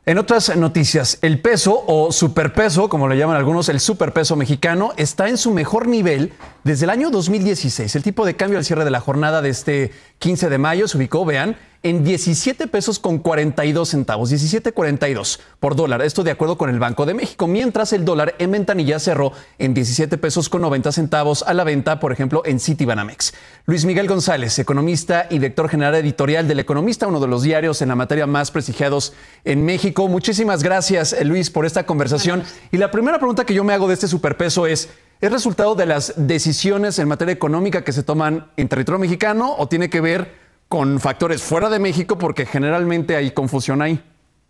En otras noticias, el peso o superpeso, como le llaman algunos, el superpeso mexicano, está en su mejor nivel desde el año 2016. El tipo de cambio al cierre de la jornada de este 15 de mayo se ubicó, vean, en 17 pesos con 42 centavos, 17.42 por dólar. Esto de acuerdo con el Banco de México, mientras el dólar en ventanilla cerró en 17 pesos con 90 centavos a la venta, por ejemplo, en Citibanamex. Luis Miguel González, economista y director general editorial del Economista, uno de los diarios en la materia más prestigiados en México. Muchísimas gracias, Luis, por esta conversación. Y la primera pregunta que yo me hago de este superpeso ¿es resultado de las decisiones en materia económica que se toman en territorio mexicano o tiene que ver con factores fuera de México, porque generalmente hay confusión ahí?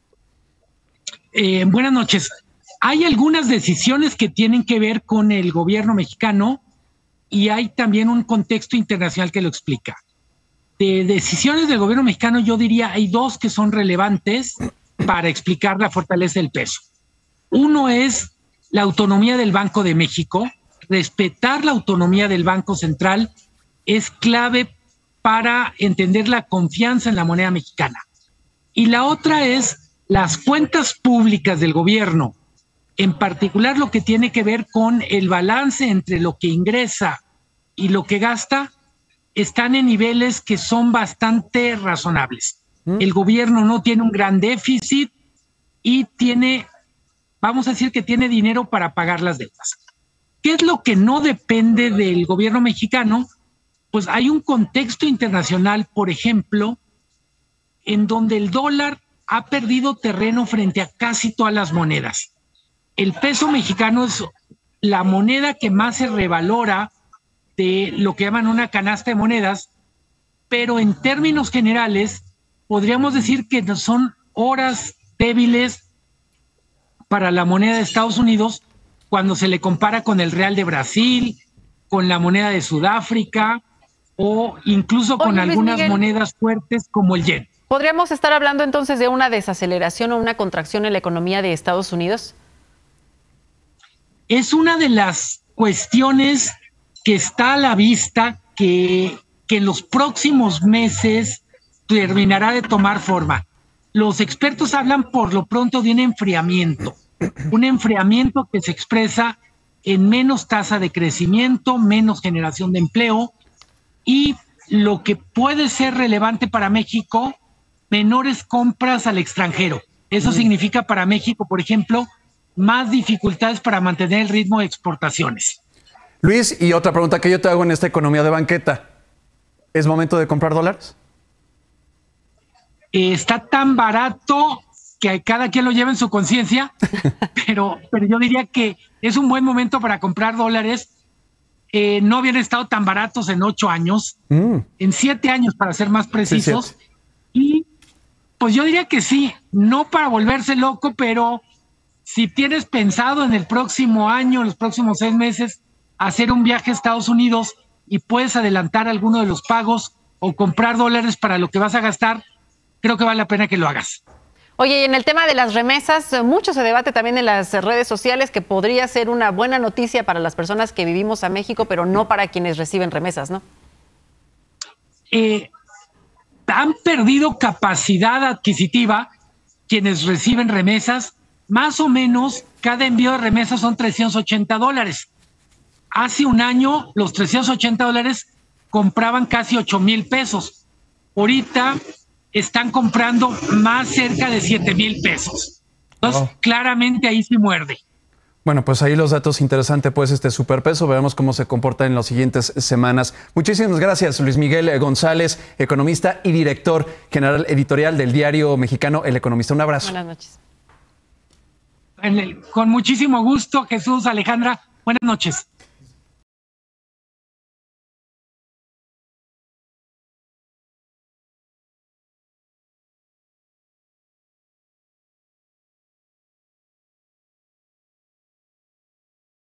Buenas noches. Hay algunas decisiones que tienen que ver con el gobierno mexicano y hay también un contexto internacional que lo explica. De decisiones del gobierno mexicano, yo diría hay dos que son relevantes para explicar la fortaleza del peso. Uno es la autonomía del Banco de México. Respetar la autonomía del Banco Central es clave para entender la confianza en la moneda mexicana. Y la otra es las cuentas públicas del gobierno, en particular lo que tiene que ver con el balance entre lo que ingresa y lo que gasta, están en niveles que son bastante razonables. El gobierno no tiene un gran déficit y tiene, vamos a decir que tiene dinero para pagar las deudas. ¿Qué es lo que no depende del gobierno mexicano? Pues hay un contexto internacional, por ejemplo, en donde el dólar ha perdido terreno frente a casi todas las monedas. El peso mexicano es la moneda que más se revalora de lo que llaman una canasta de monedas, pero en términos generales podríamos decir que son horas débiles para la moneda de Estados Unidos cuando se le compara con el real de Brasil, con la moneda de Sudáfrica, o incluso con algunas monedas fuertes como el yen. ¿Podríamos estar hablando entonces de una desaceleración o una contracción en la economía de Estados Unidos? Es una de las cuestiones que está a la vista que en los próximos meses terminará de tomar forma. Los expertos hablan por lo pronto de un enfriamiento que se expresa en menos tasa de crecimiento, menos generación de empleo, y lo que puede ser relevante para México, menores compras al extranjero. Eso significa para México, por ejemplo, más dificultades para mantener el ritmo de exportaciones. Luis, y otra pregunta que yo te hago en esta economía de banqueta. ¿Es momento de comprar dólares? Está tan barato que cada quien lo lleva en su conciencia, pero yo diría que es un buen momento para comprar dólares. No habían estado tan baratos en 8 años, en 7 años para ser más precisos. Sí, y pues yo diría que sí, no para volverse loco, pero si tienes pensado en el próximo año, los próximos 6 meses, hacer un viaje a Estados Unidos y puedes adelantar alguno de los pagos o comprar dólares para lo que vas a gastar, creo que vale la pena que lo hagas. Oye, y en el tema de las remesas, mucho se debate también en las redes sociales que podría ser una buena noticia para las personas que vivimos a México, pero no para quienes reciben remesas, ¿no? Han perdido capacidad adquisitiva quienes reciben remesas. Más o menos, cada envío de remesas son $380. Hace un año, los $380 compraban casi 8,000 pesos. Ahorita están comprando más cerca de 7,000 pesos. Entonces, claramente ahí sí muerde. Bueno, pues ahí los datos interesantes, pues este superpeso, veremos cómo se comporta en las siguientes semanas. Muchísimas gracias, Luis Miguel González, economista y director general editorial del diario mexicano El Economista. Un abrazo. Buenas noches. Con muchísimo gusto, Jesús, Alejandra. Buenas noches.